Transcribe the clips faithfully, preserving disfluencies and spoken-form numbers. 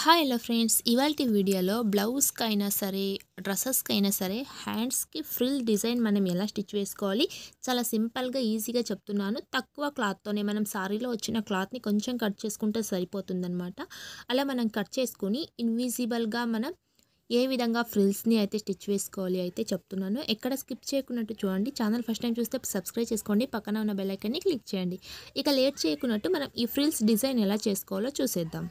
Hi hello friends, ఇవాల్టి వీడియోలో బ్లౌజ్కి అయినా సరే డ్రెస్సెస్కి అయినా సరే హ్యాండ్స్కి ఫ్రిల్ డిజైన్ మనం ఎలా స్టిచ్ వేసుకోవాలి చాలా సింపుల్గా ఈజీగా చెప్తున్నాను. తక్కువ క్లాత్తోనే మనం సారీలో వచ్చిన క్లాత్ని కొంచెం కట్ చేసుకుంటే సరిపోతుందన్నమాట. అలా మనం కట్ చేసుకుని ఇన్విజిబుల్గా మనం ఏ విధంగా ఫ్రిల్స్ని అయితే స్టిచ్ వేసుకోవాలి అయితే చెప్తున్నాను. ఎక్కడ స్కిప్ చేయకున్నట్టు చూడండి. ఛానల్ ఫస్ట్ టైం చూస్తే సబ్స్క్రైబ్ చేసుకోండి, పక్కన ఉన్న బెల్ ఐకాన్ని క్లిక్ చేయండి. ఇక లేట్ చేయకున్నట్టు మనం ఈ ఫ్రిల్స్ డిజైన్ ఎలా చేసుకోవాలో చూసేద్దాం.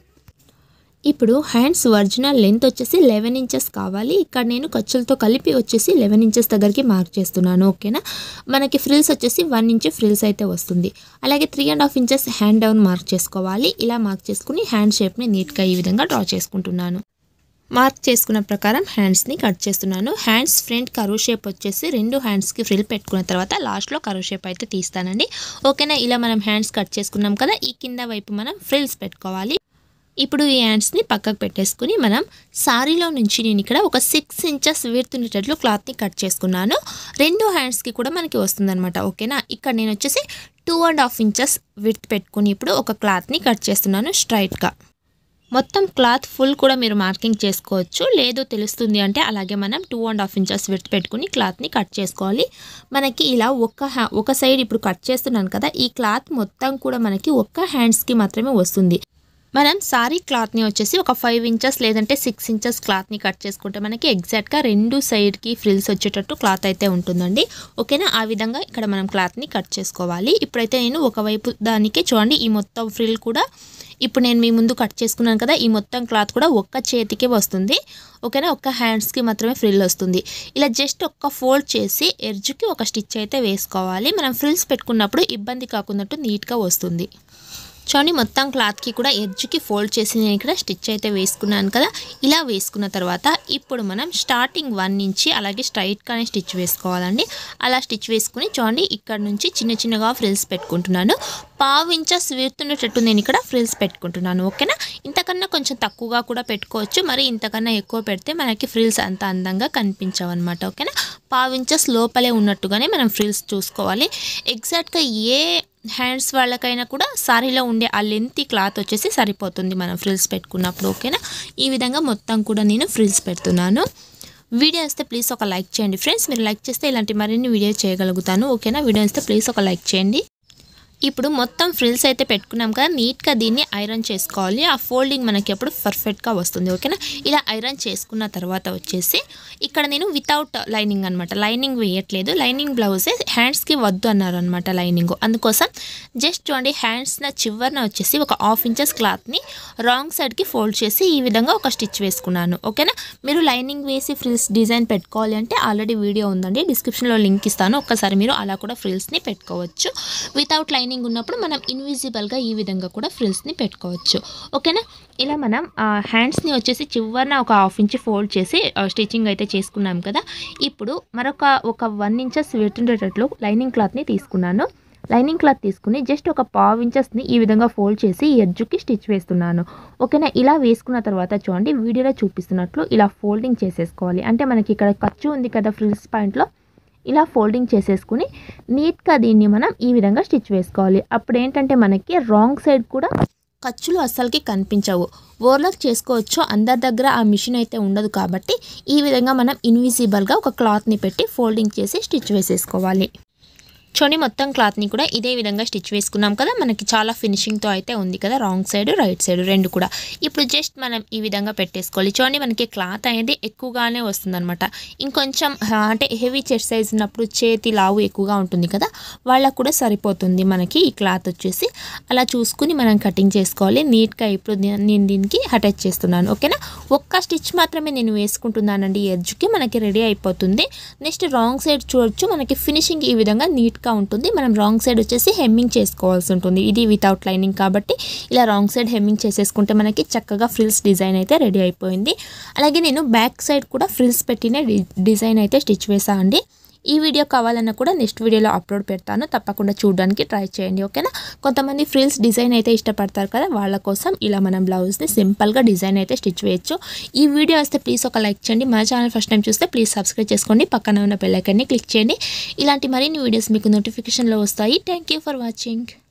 ఇప్పుడు హ్యాండ్స్ ఒరిజినల్ లెంత్ వచ్చేసి లెవెన్ ఇంచెస్ కావాలి. ఇక్కడ నేను ఖర్చులతో కలిపి వచ్చేసి లెవెన్ ఇంచెస్ దగ్గరికి మార్క్ చేస్తున్నాను. ఓకేనా, మనకి ఫ్రిల్స్ వచ్చేసి వన్ ఇంచ్ ఫ్రిల్స్ అయితే వస్తుంది. అలాగే three and half inches hand down mark చేసుకోవాలి. ఇలా మార్క్ చేసుకుని హ్యాండ్ షేప్ని నీట్గా ఈ విధంగా డ్రా చేసుకుంటున్నాను. మార్క్ చేసుకున్న ప్రకారం హ్యాండ్స్ని కట్ చేస్తున్నాను. హ్యాండ్స్ ఫ్రంట్ కరువు షేప్ వచ్చేసి రెండు హ్యాండ్స్కి ఫ్రిల్ పెట్టుకున్న తర్వాత లాస్ట్లో కరువు షేప్ అయితే తీస్తానండి. ఓకేనా, ఇలా మనం హ్యాండ్స్ కట్ చేసుకున్నాం కదా, ఈ కింద వైపు మనం ఫ్రిల్స్ పెట్టుకోవాలి. ఇప్పుడు ఈ హ్యాండ్స్ని పక్కకు పెట్టేసుకుని మనం సారీలో నుంచి నేను ఇక్కడ ఒక సిక్స్ ఇంచెస్ విడ్త్ ఉండేటట్లు క్లాత్ని కట్ చేసుకున్నాను. రెండు హ్యాండ్స్కి కూడా మనకి వస్తుందన్నమాట. ఓకేనా, ఇక్కడ నేను వచ్చేసి two and half inches width పెట్టుకుని ఇప్పుడు ఒక క్లాత్ని కట్ చేస్తున్నాను స్ట్రైట్గా. మొత్తం క్లాత్ ఫుల్ కూడా మీరు మార్కింగ్ చేసుకోవచ్చు, లేదో తెలుస్తుంది అంటే అలాగే మనం two and half inches width పెట్టుకుని క్లాత్ని కట్ చేసుకోవాలి. మనకి ఇలా ఒక్క హ్యా ఒక సైడ్ ఇప్పుడు కట్ చేస్తున్నాను కదా, ఈ క్లాత్ మొత్తం కూడా మనకి ఒక్క హ్యాండ్స్కి మాత్రమే వస్తుంది. మనం సారీ క్లాత్ని వచ్చేసి ఒక ఫైవ్ ఇంచెస్ లేదంటే సిక్స్ ఇంచెస్ క్లాత్ని కట్ చేసుకుంటే మనకి ఎగ్జాక్ట్గా రెండు సైడ్కి ఫ్రిల్స్ వచ్చేటట్టు క్లాత్ అయితే ఉంటుందండి. ఓకేనా, ఆ విధంగా ఇక్కడ మనం క్లాత్ని కట్ చేసుకోవాలి. ఇప్పుడైతే నేను ఒకవైపు దానికి చూడండి, ఈ మొత్తం ఫ్రిల్ కూడా ఇప్పుడు నేను మీ ముందు కట్ చేసుకున్నాను కదా, ఈ మొత్తం క్లాత్ కూడా ఒక్క చేతికి వస్తుంది. ఓకేనా, ఒక్క హ్యాండ్స్కి మాత్రమే ఫ్రిల్ వస్తుంది. ఇలా జస్ట్ ఒక్క ఫోల్డ్ చేసి ఎడ్జ్కి ఒక స్టిచ్ అయితే వేసుకోవాలి. మనం ఫ్రిల్స్ పెట్టుకున్నప్పుడు ఇబ్బంది కాకున్నట్టు నీట్గా వస్తుంది. చూడండి, మొత్తం క్లాత్కి కూడా ఎడ్జ్కి ఫోల్డ్ చేసి నేను ఇక్కడ స్టిచ్ అయితే వేసుకున్నాను కదా. ఇలా వేసుకున్న తర్వాత ఇప్పుడు మనం స్టార్టింగ్ వన్ నుంచి అలాగే స్ట్రైట్గానే స్టిచ్ వేసుకోవాలండి. అలా స్టిచ్ వేసుకుని చూడండి, ఇక్కడ నుంచి చిన్న చిన్నగా ఫ్రిల్స్ పెట్టుకుంటున్నాను. పావు ఇంచెస్ వీరుతుండేటట్టు నేను ఇక్కడ ఫ్రిల్స్ పెట్టుకుంటున్నాను. ఓకేనా, ఇంతకన్నా కొంచెం తక్కువగా కూడా పెట్టుకోవచ్చు, మరి ఇంతకన్నా ఎక్కువ పెడితే మనకి ఫ్రిల్స్ అంత అందంగా కనిపించవు అనమాట. ఓకేనా, పావు ఇంచెస్ లోపలే ఉన్నట్టుగానే మనం ఫ్రిల్స్ చూసుకోవాలి. ఎగ్జాక్ట్గా ఏ హ్యాండ్స్ వాళ్ళకైనా కూడా సారీలో ఉండే ఆ లెంత్ క్లాత్ వచ్చేసి సరిపోతుంది మనం ఫ్రిల్స్ పెట్టుకున్నప్పుడు. ఓకేనా, ఈ విధంగా మొత్తం కూడా నేను ఫ్రిల్స్ పెడుతున్నాను. వీడియో వస్తే ప్లీజ్ ఒక లైక్ చేయండి ఫ్రెండ్స్. మీరు లైక్ చేస్తే ఇలాంటి మరిన్ని వీడియో చేయగలుగుతాను. ఓకేనా, వీడియో వస్తే ప్లీజ్ ఒక లైక్ చేయండి. ఇప్పుడు మొత్తం ఫ్రిల్స్ అయితే పెట్టుకున్నాం కదా, నీట్గా దీన్ని ఐరన్ చేసుకోవాలి. ఆ ఫోల్డింగ్ మనకి ఎప్పుడు పర్ఫెక్ట్గా వస్తుంది. ఓకేనా, ఇలా ఐరన్ చేసుకున్న తర్వాత వచ్చేసి ఇక్కడ నేను వితౌట్ లైనింగ్ అనమాట, లైనింగ్ వేయట్లేదు. లైనింగ్ బ్లౌజే హ్యాండ్స్కి వద్దు అన్నారు అనమాట లైనింగ్. అందుకోసం జస్ట్ చూడండి, హ్యాండ్స్న చివరిన వచ్చేసి ఒక హాఫ్ ఇంచెస్ క్లాత్ని రాంగ్ సైడ్కి ఫోల్డ్ చేసి ఈ విధంగా ఒక స్టిచ్ వేసుకున్నాను. ఓకేనా, మీరు లైనింగ్ వేసి ఫ్రిల్స్ డిజైన్ పెట్టుకోవాలి అంటే ఆల్రెడీ వీడియో ఉందండి, డిస్క్రిప్షన్లో లింక్ ఇస్తాను, ఒక్కసారి మీరు అలా కూడా ఫ్రిల్స్ని పెట్టుకోవచ్చు. వితౌట్ లైనింగ్ ఉన్నప్పుడు మనం ఇన్విజిబుల్గా ఈ విధంగా కూడా ఫ్రిల్స్ని పెట్టుకోవచ్చు. ఓకేనా, ఇలా మనం హ్యాండ్స్ని వచ్చేసి చివరిన ఒక హాఫ్ ఇంచ్ ఫోల్డ్ చేసి స్టిచ్చింగ్ అయితే చేసుకున్నాం కదా. ఇప్పుడు మరొక ఒక వన్ ఇంచెస్ వెతుండేటట్లు లైనింగ్ క్లాత్ని తీసుకున్నాను. లైనింగ్ క్లాత్ తీసుకుని జస్ట్ ఒక పావు ఇంచెస్ని ఈ విధంగా ఫోల్డ్ చేసి ఎడ్జ్కి స్టిచ్ వేస్తున్నాను. ఓకేనా, ఇలా వేసుకున్న తర్వాత చూడండి, వీడియోలో చూపిస్తున్నట్లు ఇలా ఫోల్డింగ్ చేసేసుకోవాలి. అంటే మనకి ఇక్కడ ఖర్చు ఉంది కదా ఫ్రిల్స్ పాయింట్లో, ఇలా ఫోల్డింగ్ చేసేసుకుని నీట్గా దీన్ని మనం ఈ విధంగా స్టిచ్ వేసుకోవాలి. అప్పుడు ఏంటంటే మనకి రాంగ్ సైడ్ కూడా ఖర్చులు అస్సలకి కనిపించవు. ఓవర్లాక్ చేసుకోవచ్చు, అందరి దగ్గర ఆ మిషన్ అయితే ఉండదు కాబట్టి ఈ విధంగా మనం ఇన్విజిబుల్గా ఒక క్లాత్ని పెట్టి ఫోల్డింగ్ చేసి స్టిచ్ వేసేసుకోవాలి. చూడండి, మొత్తం క్లాత్ని కూడా ఇదే విధంగా స్టిచ్ వేసుకున్నాం కదా, మనకి చాలా ఫినిషింగ్తో అయితే ఉంది కదా, రాంగ్ సైడ్ రైట్ సైడ్ రెండు కూడా. ఇప్పుడు జస్ట్ మనం ఈ విధంగా పెట్టేసుకోవాలి. చూడండి, మనకి క్లాత్ అనేది ఎక్కువగానే వస్తుందన్నమాట. ఇంకొంచెం అంటే హెవీ చెస్ట్ సైజ్ ఉన్నప్పుడు చేతి లావు ఎక్కువగా ఉంటుంది కదా, వాళ్ళకు కూడా సరిపోతుంది మనకి ఈ క్లాత్ వచ్చేసి. అలా చూసుకుని మనం కటింగ్ చేసుకోవాలి నీట్గా. ఇప్పుడు నేను దీనికి అటాచ్ చేస్తున్నాను. ఓకేనా, ఒక్క స్టిచ్ మాత్రమే నేను వేసుకుంటున్నానండి ఎడ్జ్కి, మనకి రెడీ అయిపోతుంది. నెక్స్ట్ రాంగ్ సైడ్ చూడొచ్చు, మనకి ఫినిషింగ్ ఈ విధంగా నీట్ ఉంటుంది. మనం రాంగ్ సైడ్ వచ్చేసి హెమ్మింగ్ చేసుకోవాల్సి ఉంటుంది. ఇది వితౌట్ లైనింగ్ కాబట్టి ఇలా రాంగ్ సైడ్ హెమ్మింగ్ చేసేసుకుంటే మనకి చక్కగా ఫ్రిల్స్ డిజైన్ అయితే రెడీ అయిపోయింది. అలాగే నేను బ్యాక్ సైడ్ కూడా ఫ్రిల్స్ పెట్టిన డిజైన్ అయితే స్టిచ్ వేసా అండి. ఈ వీడియో కావాలన్నా కూడా నెక్స్ట్ వీడియోలో అప్లోడ్ పెడతాను, తప్పకుండా చూడడానికి ట్రై చేయండి. ఓకేనా, కొంతమంది ఫ్రిల్స్ డిజైన్ అయితే ఇష్టపడతారు కదా, వాళ్ళ కోసం ఇలా మనం బ్లౌజ్ని సింపుల్గా డిజైన్ అయితే స్టిచ్ వేయచ్చు. ఈ వీడియో వస్తే ప్లీజ్ ఒక లైక్ చేయండి. మన ఛానల్ ఫస్ట్ టైం చూస్తే ప్లీజ్ సబ్స్క్రైబ్ చేసుకోండి, పక్కన ఉన్న బెల్ ఐకాన్ని క్లిక్ చేయండి. ఇలాంటి మరిన్ని వీడియోస్ మీకు నోటిఫికేషన్లో వస్తాయి. Thank you for watching.